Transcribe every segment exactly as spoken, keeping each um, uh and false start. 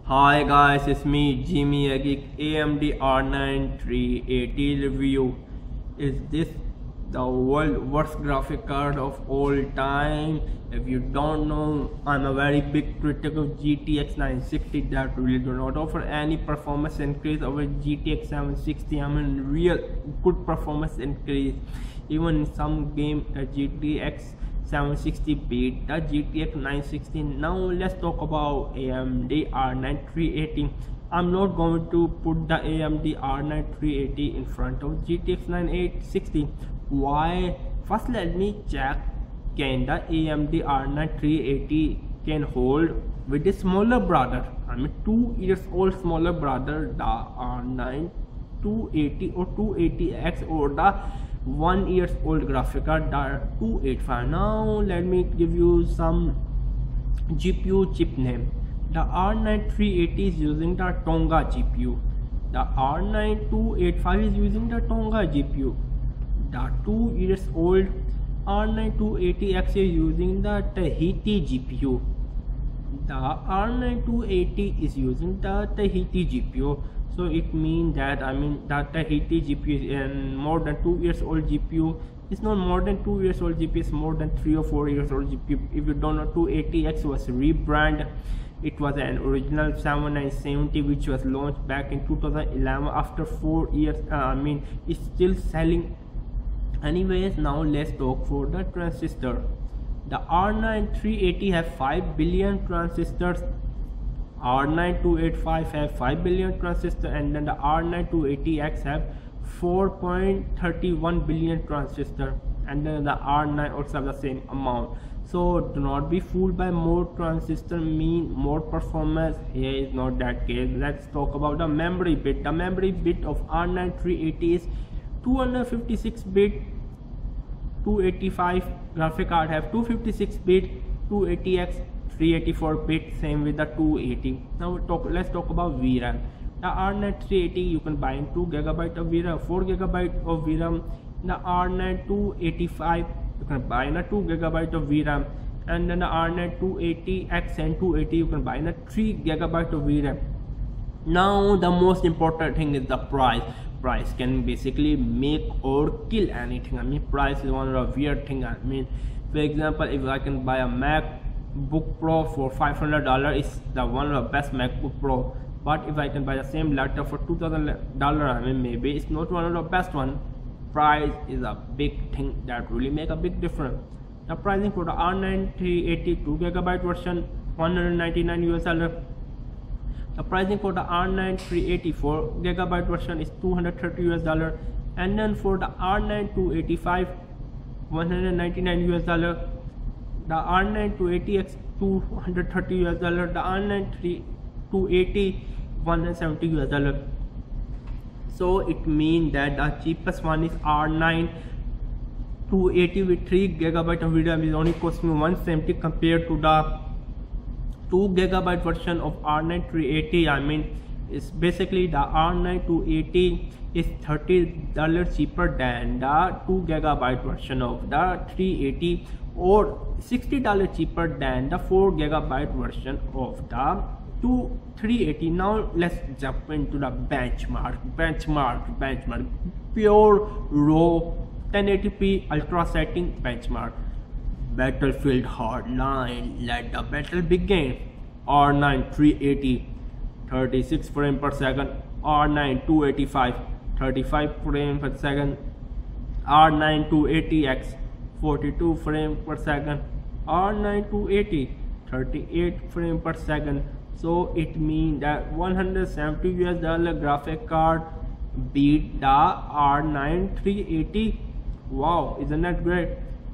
Hi guys, it's me Jimmy, a geek. A M D R nine three eighty review. Is this the world worst graphic card of all time? If you don't know, I'm a very big critic of G T X nine sixty that really do not offer any performance increase over G T X seven sixty. I mean real good performance increase. Even in some game uh, G T X seven sixty beat the G T X nine sixty. Now let's talk about A M D R nine three eighty. I'm not going to put the A M D R nine three eighty in front of G T X nine sixty. Why? First let me check can the A M D R nine three eighty can hold with the smaller brother. I mean two years old smaller brother, the R nine two eighty or two eighty X, or the one years old graphic card, the two eighty-five. Now let me give you some G P U chip name. The R nine three eighty is using the Tonga G P U. The R nine two eighty-five is using the Tonga G P U. The two years old R nine two eighty X is using the Tahiti G P U. The R nine two eighty is using the Tahiti G P U. So it means that I mean that Tahiti G P U and more than two years old G P U. It's not more than two years old G P U, it's more than three or four years old G P U. If you don't know, two eighty X was rebranded. It was an original seventy-nine seventy which was launched back in two thousand eleven. After four years, uh, I mean it's still selling. Anyways, now let's talk for the transistor. The R nine three eighty have five billion transistors. R nine two eighty-five have five billion transistors, and then the R nine two eighty X have four point three one billion transistors, and then the R nine also have the same amount. So do not be fooled by more transistor mean more performance. Here is not that case. Let's talk about the memory bit. The memory bit of R nine three eighty is two hundred fifty-six bit. two eighty-five graphic card have two fifty-six bit. two eighty X three eighty-four bit, same with the two eighty. Now talk, let's talk about V RAM. The R nine three eighty you can buy in two gigabyte of V RAM, four gigabyte of V RAM. The R nine two eighty-five you can buy in a two gigabyte of V RAM, and then the R nine two eighty X and two eighty you can buy in a three gigabyte of V RAM. Now the most important thing is the price. Price can basically make or kill anything. I mean price is one of the weird thing. I mean for example, if I can buy a MacBook Pro for five hundred dollars, it's the one of the best MacBook Pro. But if I can buy the same laptop for two thousand dollars, I mean maybe it's not one of the best one. Price is a big thing that really make a big difference. The pricing for the R nine three eighty two gigabyte version, one hundred ninety-nine U S dollar. The pricing for the R nine three eighty four gigabyte version is two hundred thirty U S dollar, and then for the R nine two eighty-five, one hundred ninety-nine U S dollar. The R nine two eighty X two hundred thirty U S dollar. The R nine two eighty one hundred seventy U S dollar. So it means that the cheapest one is R nine two eighty with three gigabyte of V RAM is only costing me one hundred seventy compared to the two gigabyte version of R nine three eighty. I mean it's basically the R nine two eighty is thirty dollars cheaper than the two gigabyte version of the three eighty, or sixty dollars cheaper than the four gigabyte version of the two three eighty. Now let's jump into the benchmark benchmark benchmark pure raw ten eighty p ultra setting benchmark. Battlefield Hardline, let the battle begin. R nine three eighty thirty-six frames per second. R nine two eighty-five thirty-five frames per second. R nine two eighty X forty-two frames per second. R nine two eighty thirty-eight frames per second. So it means that one hundred seventy U S dollar graphic card beat the R nine three eighty. Wow, isn't that great?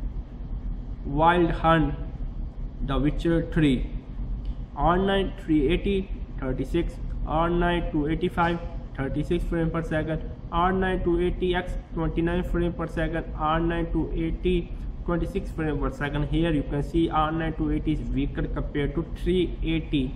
Wild Hunt, The Witcher three, R nine three eighty thirty-six, R nine two eighty-five thirty-six frames per second, R nine two eighty X twenty-nine frames per second, R nine two eighty twenty-six frames per second. Here you can see R nine two eighty is weaker compared to three eighty.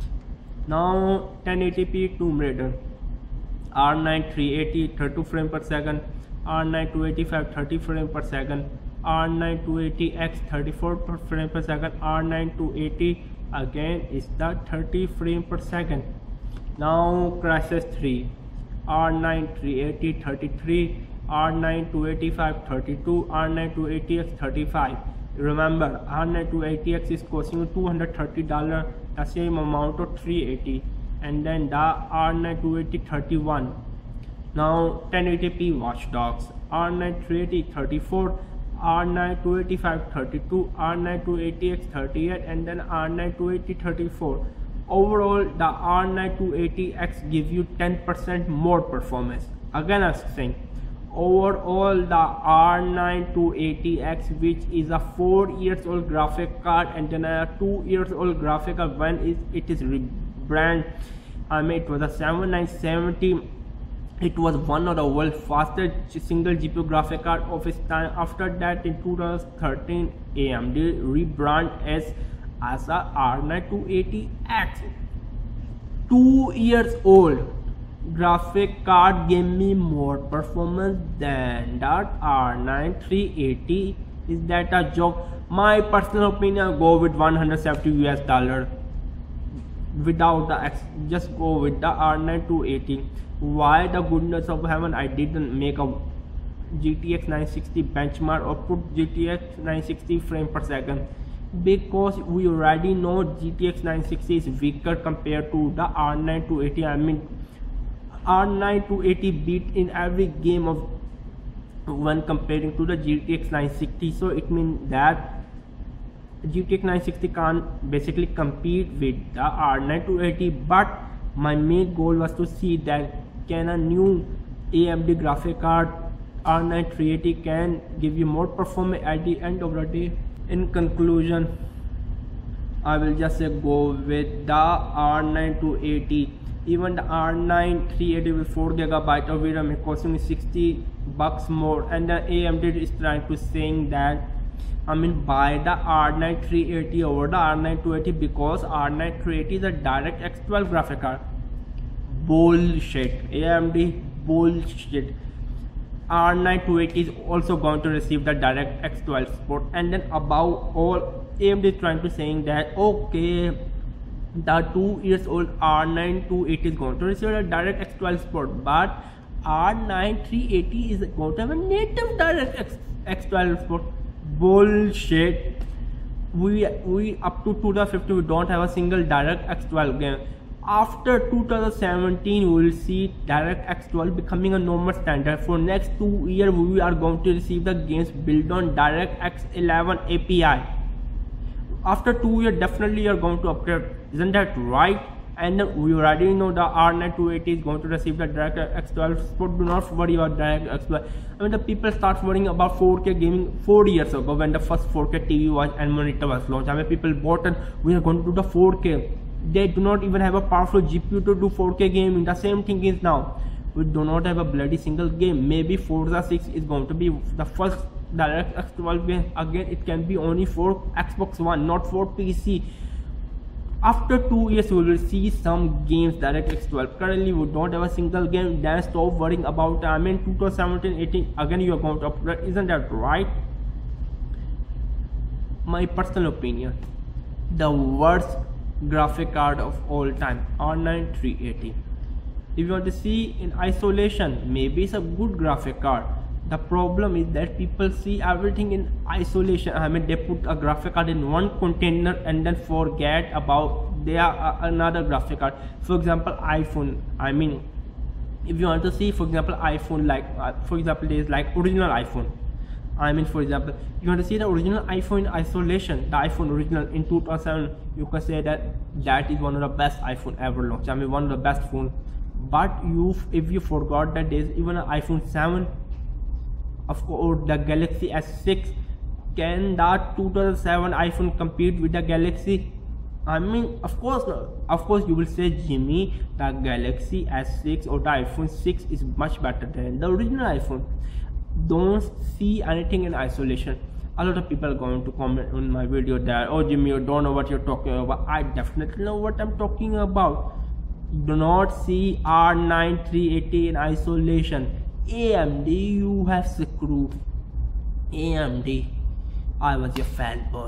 Now ten eighty p Tomb Raider, R nine three eighty thirty-two frames per second, R nine two eighty-five thirty frames per second, R nine two eighty X thirty-four frames per second, R nine two eighty again is the thirty frame per second. Now Crysis three, R nine three eighty thirty-three, R nine two eighty-five thirty-two, R nine two eighty X thirty-five. Remember, R nine two eighty X is costing you two hundred thirty dollars, the same amount of three eighty, and then the R nine two eighty thirty-one. Now ten eighty p Watch Dogs, R nine three eighty thirty-four, R nine two eighty-five thirty-two, R nine two eighty X thirty-eight, and then R nine two eighty thirty-four. Overall, the R nine two eighty X gives you ten percent more performance. Again, I'm saying, overall the R nine two eighty X, which is a four years old graphic card and then a two years old graphic card when it, it is rebranded. I mean, it was a seven nine seventy. It was one of the world's fastest single G P U graphic card of its time. After that, in two thousand thirteen, A M D rebranded as as a R nine two eighty X. Two years old graphic card gave me more performance than that R nine three eighty. Is that a joke? My personal opinion, go with one hundred seventy U S dollar without the X. Just go with the R nine two eighty. Why the goodness of heaven I didn't make a G T X nine sixty benchmark or put G T X nine sixty frame per second? Because we already know G T X nine sixty is weaker compared to the R nine two eighty. I mean, R nine two eighty beat in every game of when comparing to the G T X nine sixty. So it means that G T X nine sixty can't basically compete with the R nine two eighty. But my main goal was to see that can a new A M D graphic card R nine three eighty can give you more performance at the end of the day. In conclusion, I will just say go with the R nine two eighty. Even the R nine three eighty with four gigabyte of V RAM is costing me sixty bucks more, and the A M D is trying to saying that I mean buy the R nine three eighty over the R nine two eighty because R nine three eighty is a DirectX twelve graphic card. Bullshit. A M D, bullshit. R nine two eighty is also going to receive the DirectX twelve support, and then above all, A M D is trying to saying that okay, the two years old R nine two eighty is going to receive a DirectX twelve support, but R nine three eighty is going to have a native DirectX twelve support. Bullshit. We we up to two thousand fifteen we don't have a single DirectX twelve game. After two thousand seventeen we will see DirectX twelve becoming a normal standard. For next two years we are going to receive the games built on DirectX eleven A P I. After two years definitely you are going to upgrade, isn't that right? And we already know the R nine two eighty is going to receive the DirectX twelve support. Do not worry about DirectX twelve. I mean, the people start worrying about four K gaming four years ago when the first four K T V was and monitor was launched. I mean, people bought and we are going to do the four K. They do not even have a powerful G P U to do four K gaming. The same thing is now. We do not have a bloody single game. Maybe Forza six is going to be the first DirectX twelve game. Again, it can be only for Xbox One, not for P C. After two years, we will see some games DirectX twelve. Currently, we don't have a single game. Then stop worrying about. I mean, two thousand seventeen, eighteen. Again, you are going to upgrade. Isn't that right? My personal opinion, the worst graphic card of all time, R nine three eighty. If you want to see in isolation, maybe it's a good graphic card. The problem is that people see everything in isolation. I mean, they put a graphic card in one container and then forget about there are another graphic card. For example, iPhone. I mean, if you want to see, for example, iPhone, like uh, for example, there is like original iPhone. I mean, for example, you want to see the original iPhone in isolation, the iPhone original in two thousand seven, you can say that that is one of the best iPhone ever launched. I mean, one of the best phone. But you, if you forgot that there is even an iPhone seven, of course, the Galaxy S six, can that two thousand seven iPhone compete with the Galaxy? I mean, of course, of course, you will say, Jimmy, the Galaxy S six or the iPhone six is much better than the original iPhone. Don't see anything in isolation. A lot of people are going to comment on my video that, oh Jimmy, you don't know what you're talking about. I definitely know what I'm talking about. Do not see R nine three eighty in isolation. A M D, you have screwed. A M D, I was your fanboy.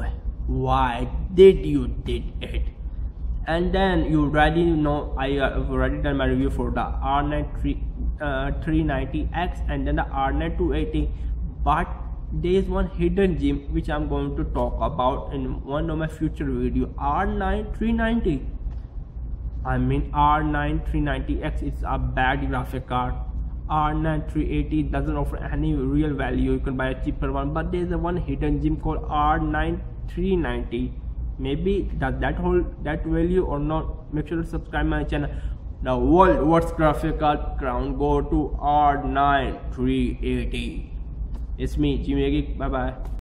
why did you did it? And then you already know I have already done my review for the R nine three ninety X and then the R nine two eighty, but there is one hidden gem which I'm going to talk about in one of my future video. R nine three ninety, I mean R nine three ninety X is a bad graphic card. R nine three eighty doesn't offer any real value, you can buy a cheaper one, but there is a one hidden gem called R nine three ninety. Maybe does that hold that value or not? Make sure to subscribe my channel. The world worst graphic card crown go to R nine three eighty. It's me, Jimmy Geek. Bye bye.